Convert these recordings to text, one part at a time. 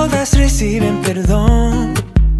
todas reciben perdón.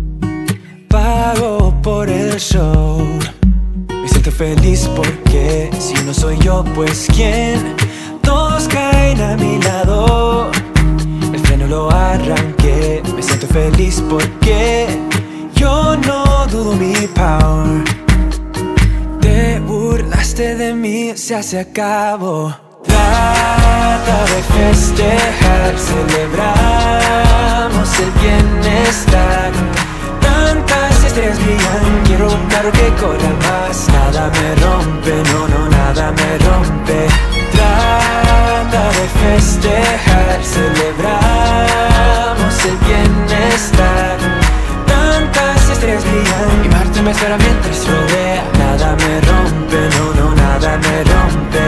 Pago por el show. Me siento feliz porque si no soy yo, pues ¿quién? Todos caen a mi lado. El freno lo arranqué. Me siento feliz porque yo no dudo mi power. Te burlaste de mí, se acabó. Trata de festejar, celebramos el bienestar. Tantas estrellas brillan, quiero un carro que corra más. Nada me rompe, no, nada me rompe. Trata de festejar, celebramos el bienestar. Tantas estrellas brillan y Marte me espera mientras rodea. Nada me rompe, no, nada me rompe.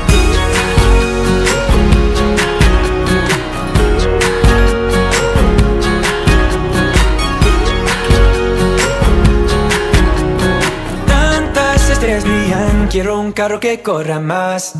Quiero un carro que corra más.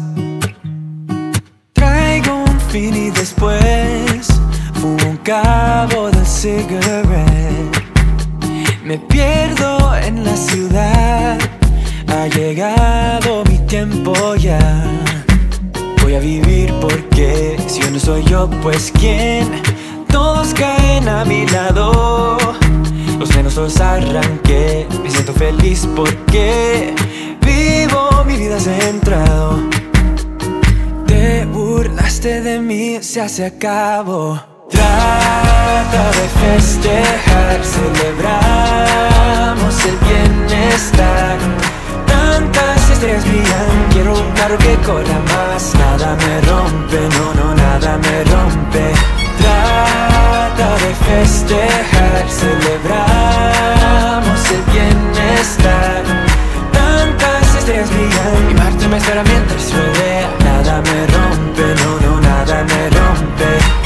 Traigo un fin y después fumo un cabo de cigarette. Me pierdo en la ciudad. Ha llegado mi tiempo ya. Voy a vivir porque si yo no soy yo, pues ¿quién? Todos caen a mi lado. Los frenos los arranqué. Me siento feliz porque vivo mi vida centrado. Te burlaste de mí, se acabó. Trata de festejar, celebramos el bienestar. Tantas estrellas brillan, quiero un carro que corra más. Nada me rompe, no, nada me rompe. Trata de festejar, celebramos el bienestar. Estrellas brillan y Marte me espera mientras rodea. Nada me rompe, no, nada me rompe.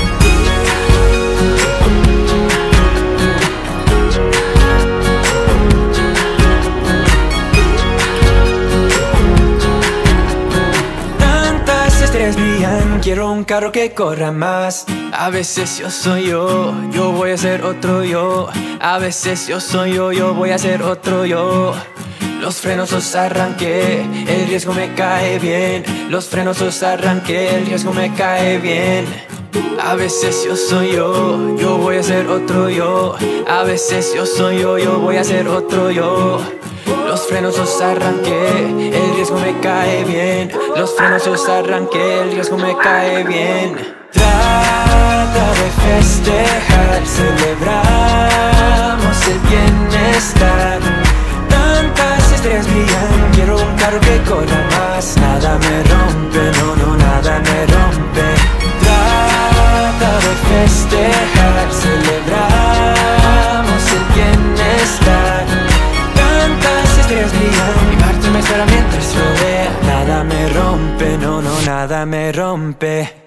Tantas estrellas brillan, quiero un carro que corra más. A veces yo soy yo voy a ser otro yo. A veces yo soy yo voy a ser otro yo. Los frenos los arranqué, el riesgo me cae bien. Los frenos los arranqué, el riesgo me cae bien. A veces yo soy yo voy a ser otro yo. A veces yo soy yo voy a ser otro yo. Los frenos los arranqué, el riesgo me cae bien. Los frenos los arranqué, el riesgo me cae bien. Trata de festejar, celebramos el bienestar. Tantas estrellas brillan, quiero un carro que corra más. Nada me rompe, no, nada me rompe. Trata de festejar, celebramos el bienestar. Tantas estrellas brillan y Marte me espera mientras rodea. Nada me rompe, no, nada me rompe.